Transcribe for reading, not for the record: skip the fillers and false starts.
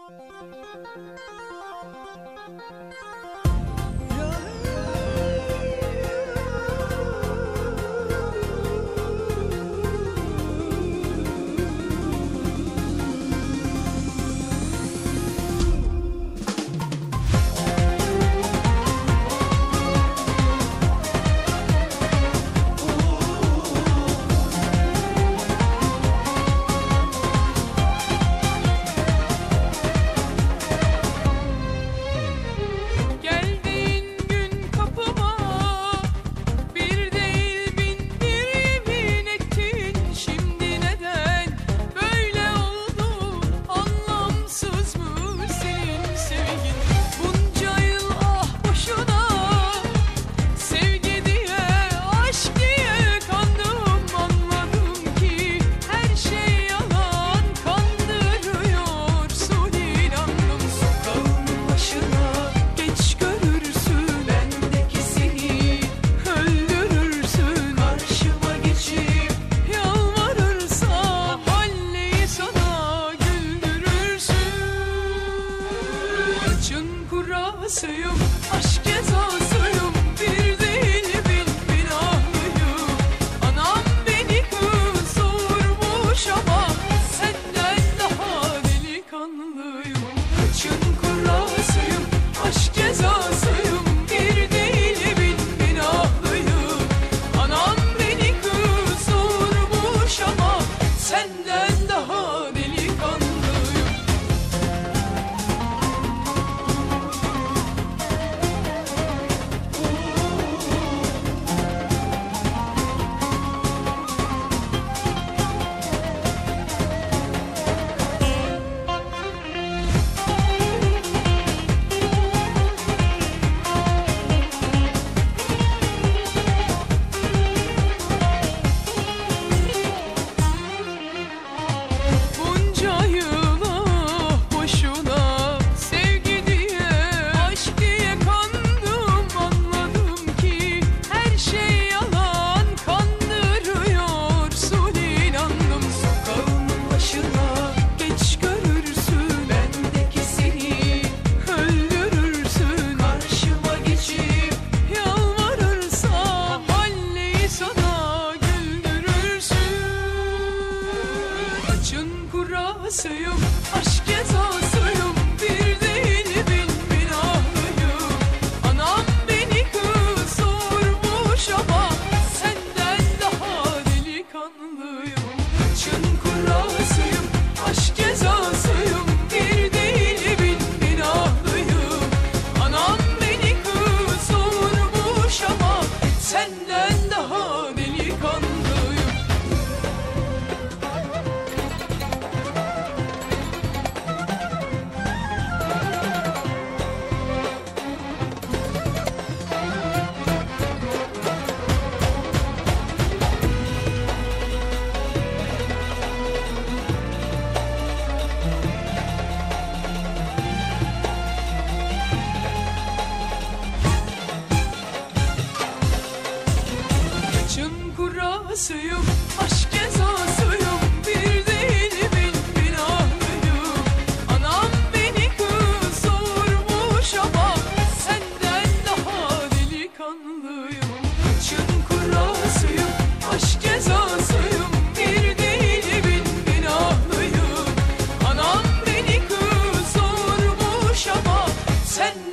Kurasıyım, aşk cezasıyım, bir değil bin günahlıyım. Anam beni kız sormuş ama senden daha delikanlıyım. Kaçın kurasıyım, aşk cezasıyım, bir değil bin günahlıyım. Anam beni kız sormuş ama senden daha delikanlıyım. Kurasıyım, aşk cezasıyım, bir değil bin günahlıyım. Anam beni kız sormuş ama senden daha delikanlıyım. Kaçın kurasıyım, aşk cezasıyım, bir değil bin günahlıyım. Anam beni kız sormuş ama senden daha delikanlıyım. Kurasıyım, aşk cezasıyım, bir değil bin günahlıyım. Anam beni kız sormuş ama senden daha delikanlıyım. Kaçın kurasıyım, aşk cezasıyım, bir değil bin günahlıyım. Anam beni kız sormuş ama senden